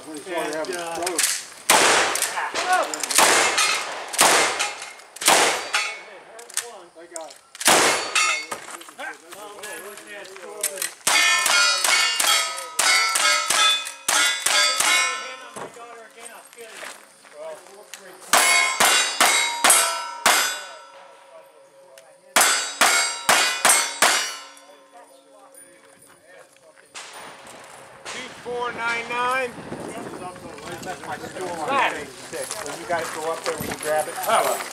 when he saw you having a stroke. They got it. $4.99. That's my stool on page 6. When you guys go up there, will you grab it?